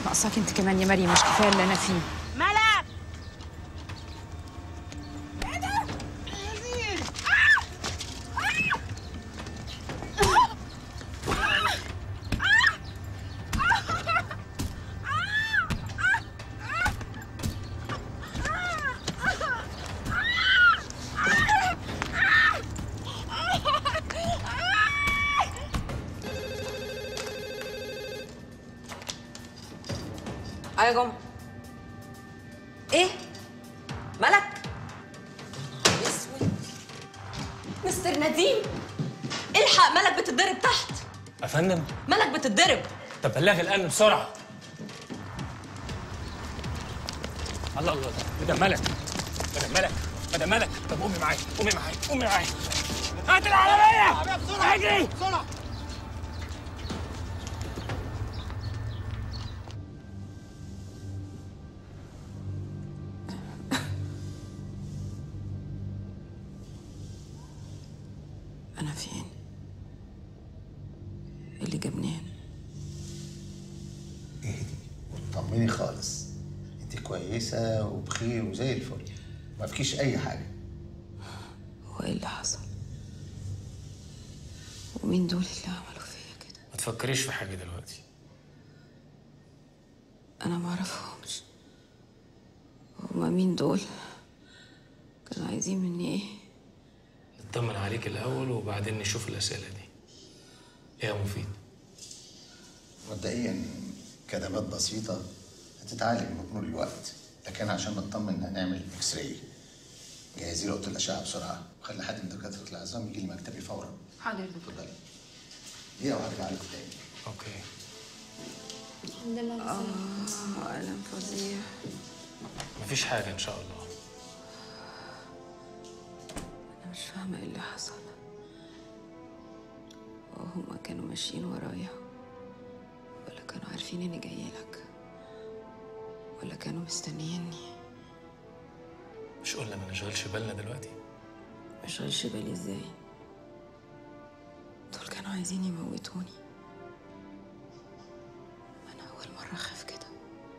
ناقصاك انت كمان يا مريم، مش كفايه اللي انا فيه. ملك يا جمعة. ايه؟ ملك؟ اسود. مستر نديم، الحق ملك بتتضرب تحت. يا فندم؟ ملك بتتضرب. طب بلغي الامن بسرعه. الله الله، مدام ملك، مدام ملك، مدام ملك، طب قومي معايا، قومي معايا، قومي معايا. هات العربيه بسرعه، اجري بسرعه. انا فين؟ اللي جابني هنا؟ اهدي وطمني خالص، انت كويسه وبخير وزي الفل، ما فيكيش اي حاجه. هو ايه اللي حصل؟ ومين دول اللي عملوا فيا كده؟ ما تفكريش في حاجه دلوقتي. انا ما اعرفهمش. هما مين دول؟ كانوا عايزين مني ايه؟ نطمن عليك الاول وبعدين نشوف الاسئله دي. ايه يا مفيد؟ مبدئيا كدمات بسيطه هتتعالج بمرور الوقت، لكن عشان نطمن هنعمل اكس راي. جهزي لي اوضه الاشعه بسرعه وخلي حد من دكاتره العظام يجي لي مكتبي فورا. حاضر دكتور. اتفضلي. دي وهرجع عليكم تاني. اوكي. الحمد لله. ألم فظيع. مفيش حاجه ان شاء الله. أنا مش فاهمة إيه اللي حصل. هما كانوا ماشيين ورايا ولا كانوا عارفين إني جاية لك ولا كانوا مستنييني؟ مش قلنا ما نشغلش بالنا دلوقتي؟ مشغلش بالي إزاي؟ دول كانوا عايزين يموتوني. أنا أول مرة أخاف كده.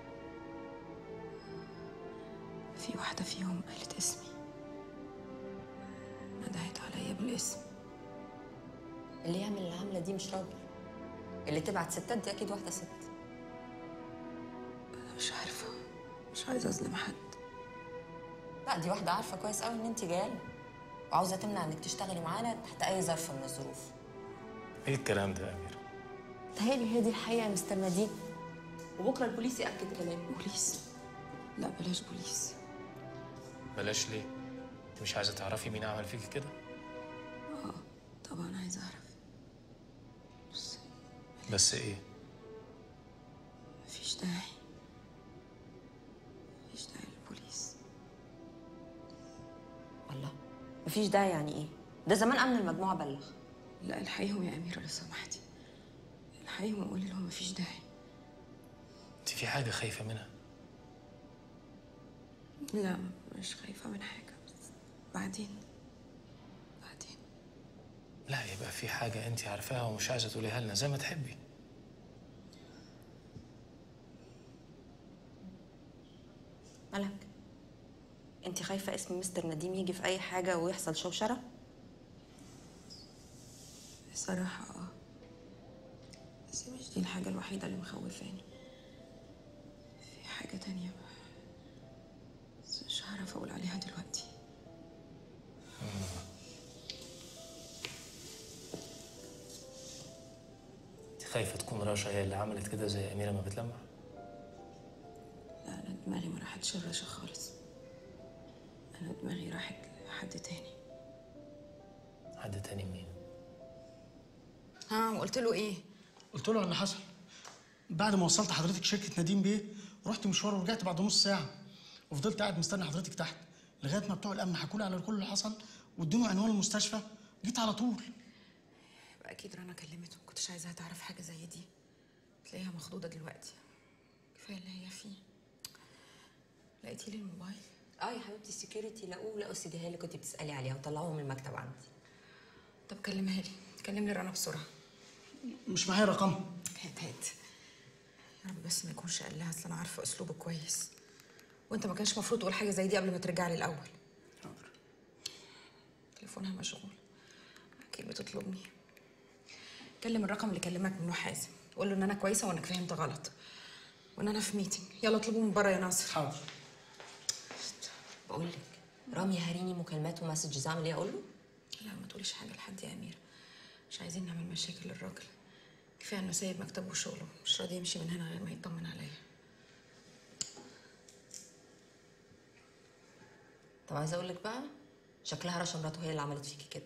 في واحدة فيهم قالت اسمي، ندهت عليا بالاسم. اللي يعمل العملة دي مش راجل. اللي تبعت ستات دي أكيد واحدة ست. أنا مش عارفة، مش عايزة أظلم حد. لا، دي واحدة عارفة كويس قوي إن أنت جاية لنا وعاوزة تمنع إنك تشتغلي معانا تحت أي ظرف من الظروف. ايه الكلام ده يا اميره؟ تهيألي هي دي الحقيقة يا مستر نديم، وبكرة البوليس يأكد كلامي. بوليس؟ لا بلاش بوليس. بلاش ليه؟ انت مش عايزه تعرفي مين عمل فيكي كده؟ طبعا عايزة أعرف، بس ايه؟ مفيش داعي، مفيش داعي للبوليس. الله، مفيش داعي يعني إيه؟ ده زمان أمن المجموعة بلغ. لا الحقيهم يا أميرة لو سمحتي، الحقيهم وقولي لهم مفيش داعي. انت في حاجه خايفه منها؟ لا مش خايفة من حاجة، بس بعدين. لا يبقى في حاجه انت عارفاها ومش عايزه تقوليها لنا زي ما تحبي. ملك، أنت خايفة اسم مستر نديم يجي في أي حاجة ويحصل شوشرة؟ بصراحة بس مش دي الحاجة الوحيدة اللي مخوفاني. في حاجة تانية بس مش هعرف أقول عليها دلوقتي. انت خايفه تكون رشا هي اللي عملت كده زي اميره ما بتلمع؟ لا أنا دماغي ما راحتش الرشا خالص، أنا دماغي راحت لحد تاني. حد تاني مين؟ ها وقلت له إيه؟ قلت له على اللي حصل. بعد ما وصلت حضرتك شركه نديم بيه رحت مشوار ورجعت بعد نص ساعه، وفضلت قاعد مستني حضرتك تحت لغايه ما بتوع الامن حكوا لي على كل اللي حصل وادوني عنوان المستشفى. جيت على طول. يبقى أكيد رنا كلمته، ما كنتش عايزاها تعرف حاجة زي دي. تلاقيها مخضوضة دلوقتي، كفاية اللي هي فيه. لقيتي لي الموبايل؟ يا حبيبتي السكيورتي لقوا السيديهات اللي كنت بتسألي عليها وطلعوهم من المكتب عندي. طب كلمها لي، كلم لي رنا بسرعة. مش معايا رقمها. هات يا رب بس ما يكونش قال لها، اصل انا عارفه اسلوبه كويس. وانت ما كانش المفروض تقول حاجه زي دي قبل ما ترجع لي الاول. حاضر. تليفونها مشغول، اكيد بتطلبني. كلم الرقم اللي كلمك منه حازم، قول له ان انا كويسه وانك فهمت غلط وان انا في ميتنج. يلا اطلبه من بره يا ناصر. حاضر. بقول لك رامي هاريني مكالمات ومسجز، اعمل ايه اقول له؟ لا ما تقوليش حاجه لحد يا اميره، مش عايزين نعمل مشاكل للراجل. كفايه انه سايب مكتبه وشغله، مش راضي يمشي من هنا غير ما يطمن عليا. طب عايزه اقول لك بقى، شكلها رشا مراته هي اللي عملت فيكي كده.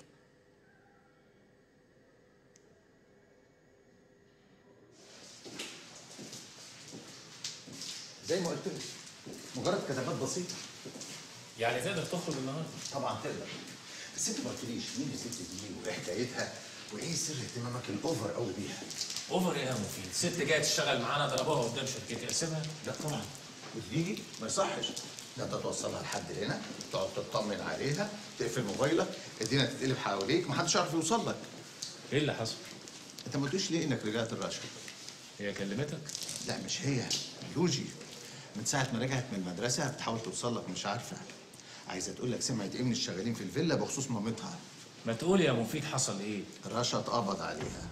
زي ما قلت لك مجرد كتابات بسيطه. يعني تقدر تخرج النهارده؟ طبعا تقدر، بس انت ما قلتليش مين الست دي وايه حكايتها وايه سر اهتمامك الاوفر قوي بيها؟ اوفر ايه يا مفيد؟ ست جايه تشتغل معانا ضربوها قدام شركتي، اسيبها؟ لا طبعا، وتيجي ما يصحش. ده انت توصلها لحد هنا، تقعد تطمن عليها، تقفل موبايلك، الدنيا تتقلب حواليك، محدش يعرف يوصل لك. ايه اللي حصل؟ انت ما قلتليش ليه انك رجعت الرشا؟ هي كلمتك؟ لا مش هي، يوجي. من ساعة ما رجعت من المدرسة بتحاول توصل لك مش عارفة. عايزة تقول لك سمعت ايه من الشغالين في الفيلا بخصوص مامتها. ما تقول يا مفيد حصل ايه؟ رشا اتقبض عليها